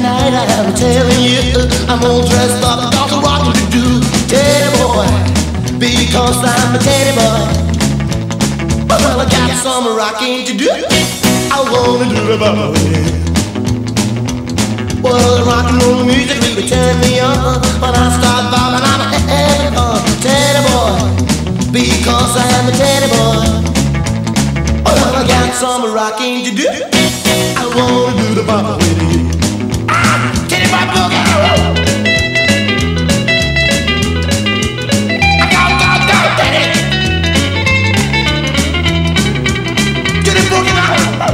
night I'm telling you, I'm all dressed up, got a rockin' to do. Teddy boy, because I'm a teddy boy. Well, I got some rocking to do. I wanna do the bubble. Well, the rock and roll music really turn me on. When I start bobbing, I'm having fun. Teddy boy, because I'm a teddy boy. Well, I got some rocking to do. I wanna do the bubble with you. Teddy boy boogie. Go, Teddy. Teddy boogie now.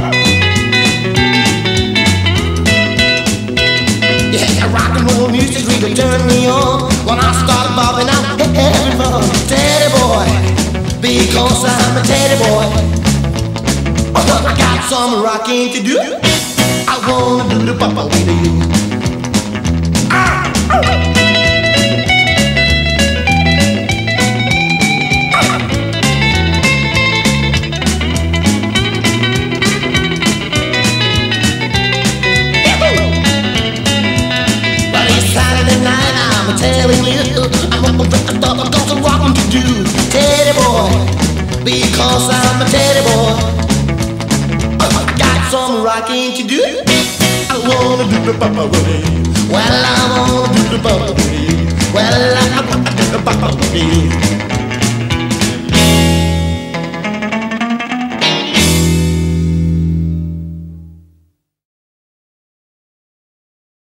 Yeah, rock and roll music really turn me on. When I start bobbing, I'm having fun. Teddy boy, because I'm a teddy boy. Well, I got some rocking to do. I wanna do the bubble with you. Telling you, I'm got some rockin' to do. Teddy boy, because I'm a teddy boy. I got some rockin' to do. I wanna do the papa with you. Well,